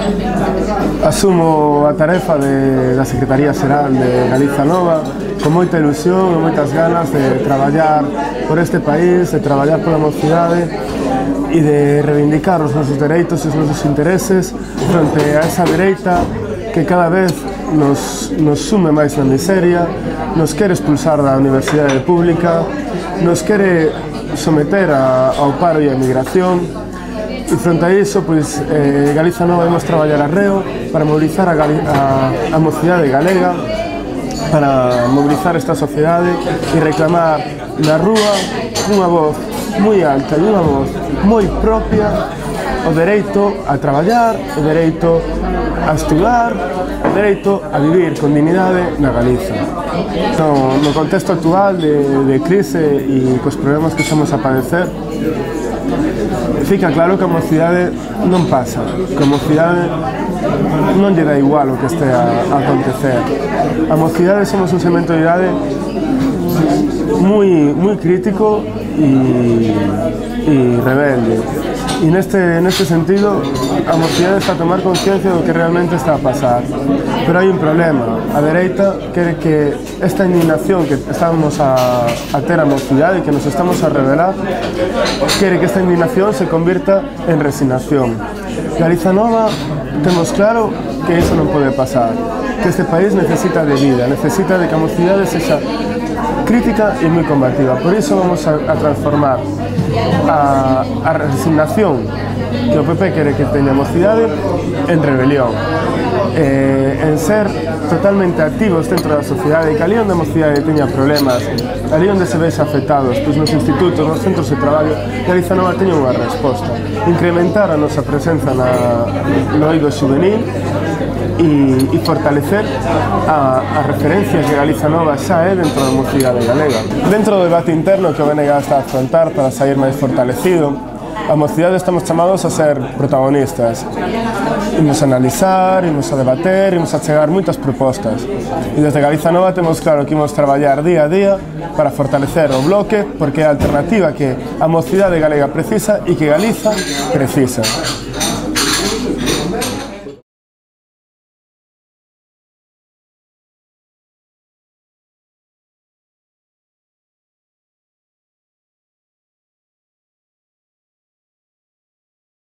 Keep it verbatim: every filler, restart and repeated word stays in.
Asumo a tarefa de, da Secretaría Xeral de Galiza Nova con moita ilusión e moitas ganas de traballar por este país, de traballar pola mocidade e de reivindicar os nosos dereitos e os nosos intereses fronte a esa dereita que cada vez nos, nos sume máis na miseria, nos quere expulsar da universidade pública, nos quere someter a, ao paro e a emigración. E fronte a iso, pois, eh, Galiza Nova imos traballar arreo para mobilizar a, Gali a, a mocidade galega, para mobilizar esta sociedade e reclamar na rúa unha voz moi alta e unha voz moi propia o dereito a traballar, o dereito a estudar, o dereito a vivir con dignidade na Galiza. No, no contexto actual de, de crise e cos problemas que estamos a padecer, fica claro que a mocidade non pasa, que a mocidade non lle dá igual o que este a, a acontecer. A mocidade somos un segmento de idade moi, moi crítico e, e rebelde. E neste, neste sentido, a mocidade está a tomar conciencia do que realmente está a pasar. Pero hai un problema. A dereita quere que esta indignación que estamos a, a ter a mocidade, que nos estamos a revelar, quere que esta indignación se convirta en resignación. Galiza Nova temos claro que iso non pode pasar, que este país necesita de vida, necesita de que a mocidade sexa crítica e moi combativa. Por iso vamos a, a transformar a, a resignación que o P P quere que teña a mocidade en rebelión, eh, en ser totalmente activos dentro da sociedade, e que ali onde a mocidade teña problemas, ali onde se vexe afectados, pois nos institutos, nos centros de traballo, Galiza Nova teña unha resposta, incrementar a nosa presenza na, no eido xuvenil e, e fortalecer a, a referencia que Galiza Nova xa é dentro da mocidade galega. Dentro do debate interno que o B N G está a afrontar para sair máis fortalecido, a mocidade estamos chamados a ser protagonistas. Imos a analizar, imos a debater, imos a chegar moitas propostas. E desde Galiza Nova temos claro que imos traballar día a día para fortalecer o bloque, porque é a alternativa que a mocidade galega precisa e que Galiza precisa.